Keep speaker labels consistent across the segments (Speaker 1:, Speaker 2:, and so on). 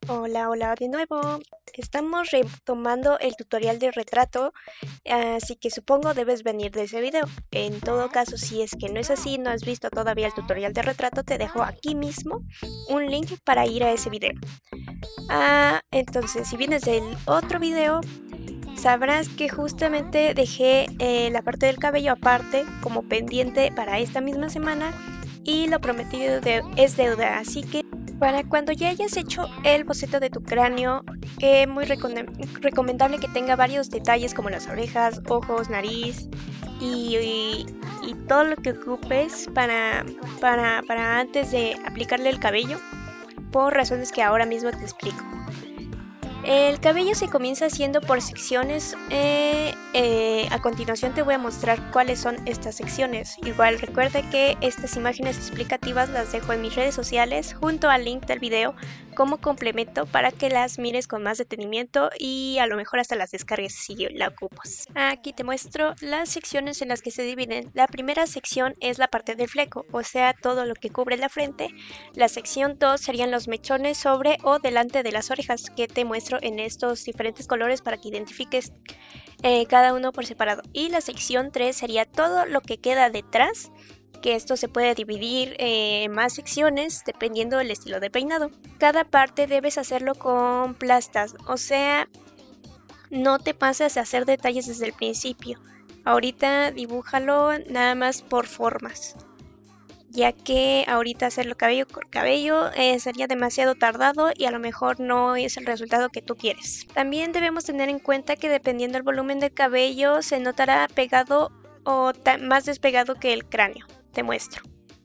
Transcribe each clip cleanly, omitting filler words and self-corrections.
Speaker 1: Hola, hola de nuevo. Estamos retomando el tutorial de retrato, así que supongo debes venir de ese video. En todo caso, si es que no es así, no has visto todavía el tutorial de retrato, te dejo aquí mismo un link para ir a ese video. Entonces, si vienes del otro video, sabrás que justamente dejé la parte del cabello aparte como pendiente para esta misma semana y lo prometido es deuda, así que para cuando ya hayas hecho el boceto de tu cráneo, es muy recomendable que tenga varios detalles como las orejas, ojos, nariz y todo lo que ocupes para antes de aplicarle el cabello, por razones que ahora mismo te explico. El cabello se comienza haciendo por secciones. A continuación te voy a mostrar cuáles son estas secciones. Igual recuerda que estas imágenes explicativas las dejo en mis redes sociales junto al link del video como complemento para que las mires con más detenimiento y a lo mejor hasta las descargues si la ocupas. Aquí te muestro las secciones en las que se dividen. La primera sección es la parte del fleco, o sea, todo lo que cubre la frente. La sección 2 serían los mechones sobre o delante de las orejas, que te muestro en estos diferentes colores para que identifiques cada uno por separado. Y la sección 3 sería todo lo que queda detrás, que esto se puede dividir en más secciones dependiendo del estilo de peinado. Cada parte debes hacerlo con plastas, o sea, no te pases a hacer detalles desde el principio. Ahorita dibújalo nada más por formas, ya que ahorita hacerlo cabello por cabello sería demasiado tardado y a lo mejor no es el resultado que tú quieres. También debemos tener en cuenta que dependiendo del volumen del cabello se notará pegado o más despegado que el cráneo. Te muestro.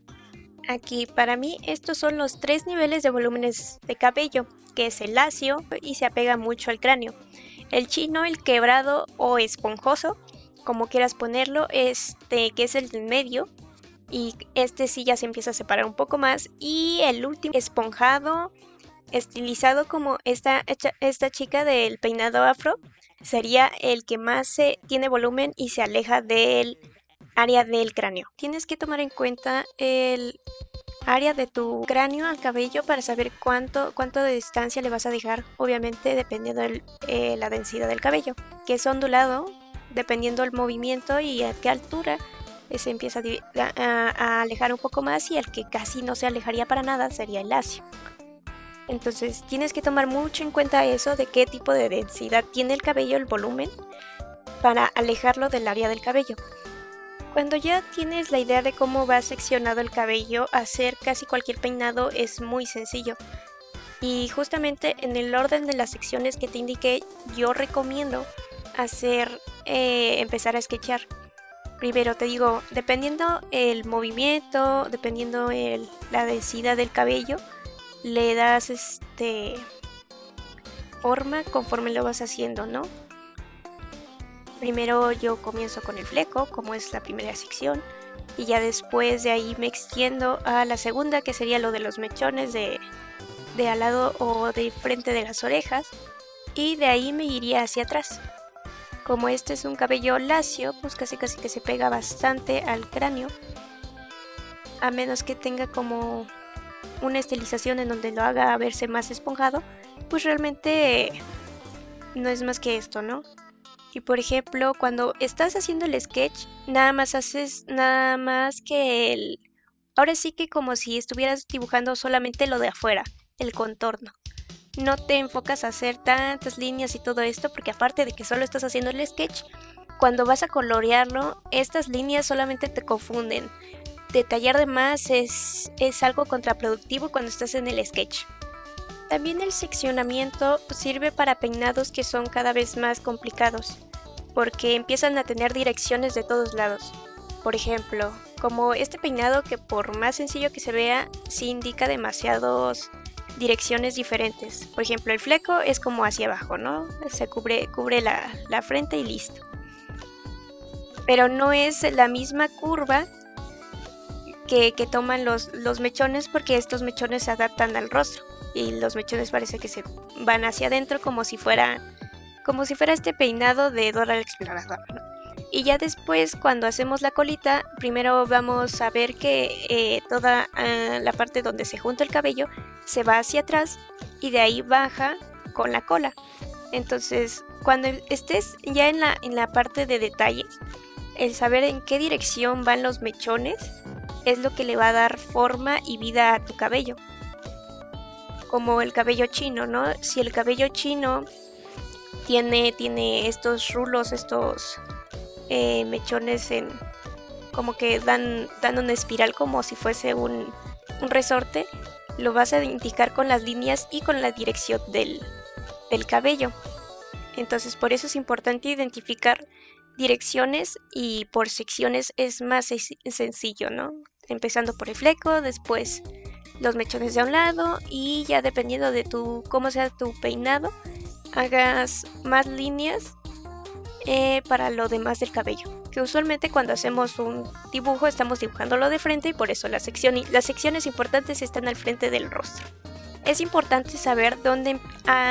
Speaker 1: Aquí para mí estos son los tres niveles de volúmenes de cabello, que es el lacio y se apega mucho al cráneo, el chino, el quebrado o esponjoso, como quieras ponerlo, que es el del medio, y este sí ya se empieza a separar un poco más, y el último esponjado, estilizado como esta chica del peinado afro, sería el que más tiene volumen y se aleja del área del cráneo. Tienes que tomar en cuenta el área de tu cráneo al cabello para saber cuánto de distancia le vas a dejar, obviamente dependiendo de la densidad del cabello, que es ondulado dependiendo del movimiento y a qué altura se empieza a alejar un poco más, y el que casi no se alejaría para nada sería el lacio. Entonces tienes que tomar mucho en cuenta eso de qué tipo de densidad tiene el cabello, el volumen, para alejarlo del área del cabello. Cuando ya tienes la idea de cómo va seccionado el cabello, hacer casi cualquier peinado es muy sencillo. Y justamente en el orden de las secciones que te indiqué, yo recomiendo empezar a sketchar. Primero te digo, dependiendo el movimiento, dependiendo la densidad del cabello, le das forma conforme lo vas haciendo, ¿no? Primero yo comienzo con el fleco, como es la primera sección, y ya después de ahí me extiendo a la segunda, que sería lo de los mechones de al lado o de frente de las orejas, y de ahí me iría hacia atrás. Como este es un cabello lacio, pues casi que se pega bastante al cráneo, a menos que tenga como una estilización en donde lo haga verse más esponjado, pues realmente no es más que esto, ¿no? Y por ejemplo, cuando estás haciendo el sketch, nada más que ahora sí que como si estuvieras dibujando solamente lo de afuera, el contorno. No te enfocas a hacer tantas líneas y todo esto, porque aparte de que solo estás haciendo el sketch, cuando vas a colorearlo, estas líneas solamente te confunden. Detallar de más es algo contraproductivo cuando estás en el sketch. También el seccionamiento sirve para peinados que son cada vez más complicados, porque empiezan a tener direcciones de todos lados. Por ejemplo, como este peinado que por más sencillo que se vea, sí indica demasiadas direcciones diferentes. Por ejemplo, el fleco es como hacia abajo, ¿no? Se cubre la frente y listo. Pero no es la misma curva que toman los mechones, porque estos mechones se adaptan al rostro y los mechones parece que se van hacia adentro como si fuera este peinado de Dora la Exploradora, ¿no? Y ya después, cuando hacemos la colita, primero vamos a ver que toda la parte donde se junta el cabello se va hacia atrás y de ahí baja con la cola. Entonces, cuando estés ya en la parte de detalles, el saber en qué dirección van los mechones es lo que le va a dar forma y vida a tu cabello. Como el cabello chino, ¿no? Si el cabello chino tiene estos rulos, estos mechones como que dan una espiral como si fuese un resorte, lo vas a indicar con las líneas y con la dirección del cabello. Entonces por eso es importante identificar direcciones, y por secciones es más sencillo, ¿no? Empezando por el fleco, después los mechones de un lado, y ya dependiendo de cómo sea tu peinado, hagas más líneas para lo demás del cabello, que usualmente cuando hacemos un dibujo estamos dibujándolo de frente, y por eso las secciones importantes están al frente del rostro. Es importante saber dónde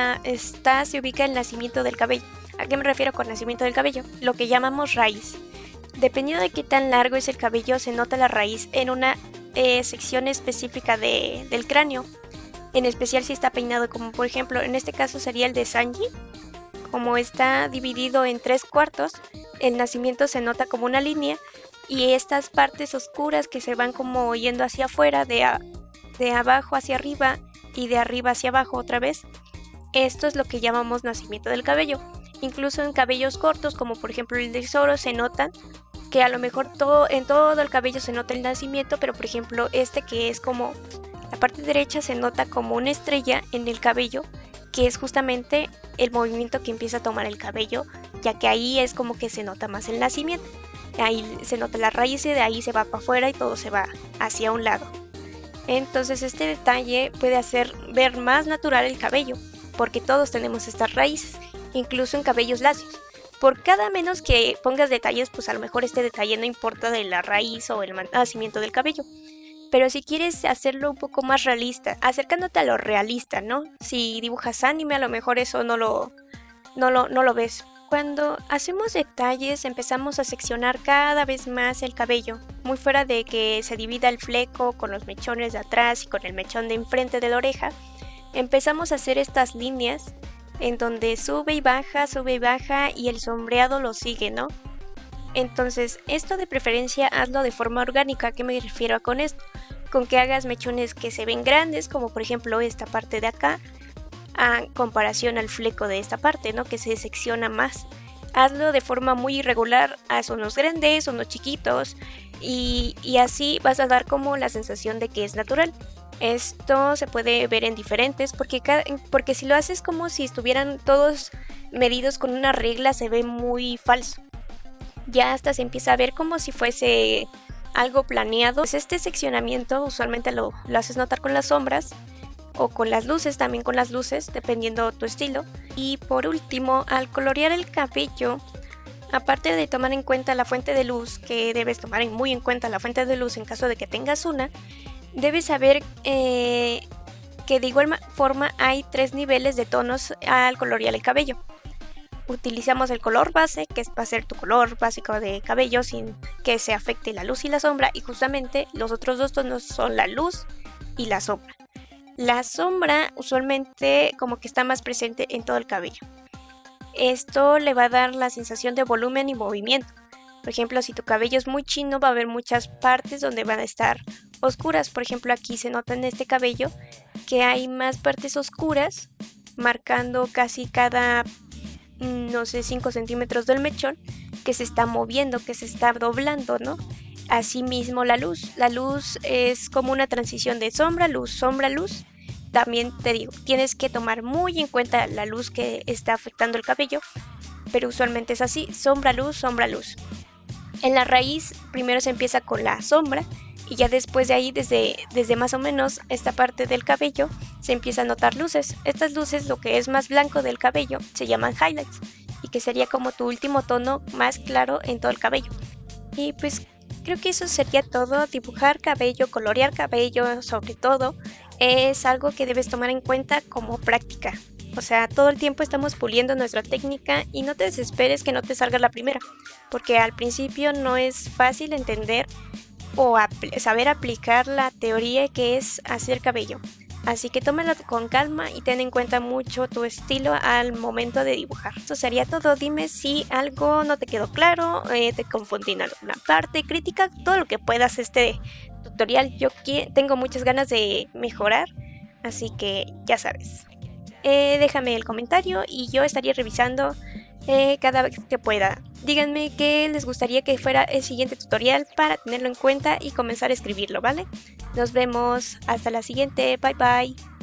Speaker 1: se ubica el nacimiento del cabello. ¿A qué me refiero con nacimiento del cabello? Lo que llamamos raíz. Dependiendo de qué tan largo es el cabello, se nota la raíz en una sección específica del cráneo, en especial si está peinado, como por ejemplo en este caso sería el de Sanji. Como está dividido en 3/4, el nacimiento se nota como una línea, y estas partes oscuras que se van como yendo hacia afuera, de abajo hacia arriba y de arriba hacia abajo otra vez, esto es lo que llamamos nacimiento del cabello. Incluso en cabellos cortos, como por ejemplo el de Zoro, se notan que a lo mejor en todo el cabello se nota el nacimiento, pero por ejemplo este, que es como la parte derecha, se nota como una estrella en el cabello, que es justamente el movimiento que empieza a tomar el cabello, ya que ahí es como que se nota más el nacimiento. Ahí se nota la raíz y de ahí se va para afuera y todo se va hacia un lado. Entonces este detalle puede hacer ver más natural el cabello, porque todos tenemos estas raíces, incluso en cabellos lacios. Por cada menos que pongas detalles, pues a lo mejor este detalle no importa de la raíz o el nacimiento del cabello. Pero si quieres hacerlo un poco más realista, acercándote a lo realista, ¿no? Si dibujas anime, a lo mejor eso no lo ves. Cuando hacemos detalles, empezamos a seccionar cada vez más el cabello, muy fuera de que se divida el fleco con los mechones de atrás y con el mechón de enfrente de la oreja. Empezamos a hacer estas líneas en donde sube y baja, y el sombreado lo sigue, ¿no? Entonces, esto de preferencia hazlo de forma orgánica. ¿A qué me refiero con esto? Con que hagas mechones que se ven grandes, como por ejemplo esta parte de acá, a comparación al fleco de esta parte, ¿no? Que se secciona más. Hazlo de forma muy irregular, haz unos grandes, unos chiquitos, y así vas a dar como la sensación de que es natural. Esto se puede ver en diferentes, porque si lo haces como si estuvieran todos medidos con una regla, se ve muy falso. Ya hasta se empieza a ver como si fuese algo planeado. Pues este seccionamiento usualmente lo haces notar con las sombras o con las luces, también con las luces, dependiendo tu estilo. Y por último, al colorear el cabello, aparte de tomar en cuenta la fuente de luz, que debes tomar muy en cuenta la fuente de luz en caso de que tengas una, debes saber que de igual forma hay 3 niveles de tonos al colorear el cabello. Utilizamos el color base, que va a ser tu color básico de cabello sin que se afecte la luz y la sombra, y justamente los otros 2 tonos son la luz y la sombra. La sombra usualmente como que está más presente en todo el cabello. Esto le va a dar la sensación de volumen y movimiento. Por ejemplo, si tu cabello es muy chino, va a haber muchas partes donde van a estar oscuras. Por ejemplo, aquí se nota en este cabello que hay más partes oscuras, marcando casi cada, no sé, 5 centímetros del mechón, que se está moviendo, que se está doblando, ¿no? Asimismo la luz es como una transición de sombra, luz. También te digo, tienes que tomar muy en cuenta la luz que está afectando el cabello, pero usualmente es así, sombra, luz. En la raíz primero se empieza con la sombra, y ya después de ahí, desde más o menos esta parte del cabello, se empieza a notar luces. Estas luces, lo que es más blanco del cabello, se llaman highlights, y que sería como tu último tono más claro en todo el cabello. Y pues creo que eso sería todo. Dibujar cabello, colorear cabello, sobre todo, es algo que debes tomar en cuenta como práctica, O sea, todo el tiempo estamos puliendo nuestra técnica y no te desesperes que no te salga la primera, porque al principio no es fácil entender o saber aplicar la teoría que es hacer cabello. Así que tómalo con calma y ten en cuenta mucho tu estilo al momento de dibujar. Eso sería todo. Dime si algo no te quedó claro, te confundí en alguna parte, critica todo lo que puedas este tutorial. Yo tengo muchas ganas de mejorar, así que ya sabes. Déjame el comentario y yo estaría revisando cada vez que pueda. Díganme qué les gustaría que fuera el siguiente tutorial para tenerlo en cuenta y comenzar a escribirlo, ¿vale? Nos vemos hasta la siguiente, bye bye.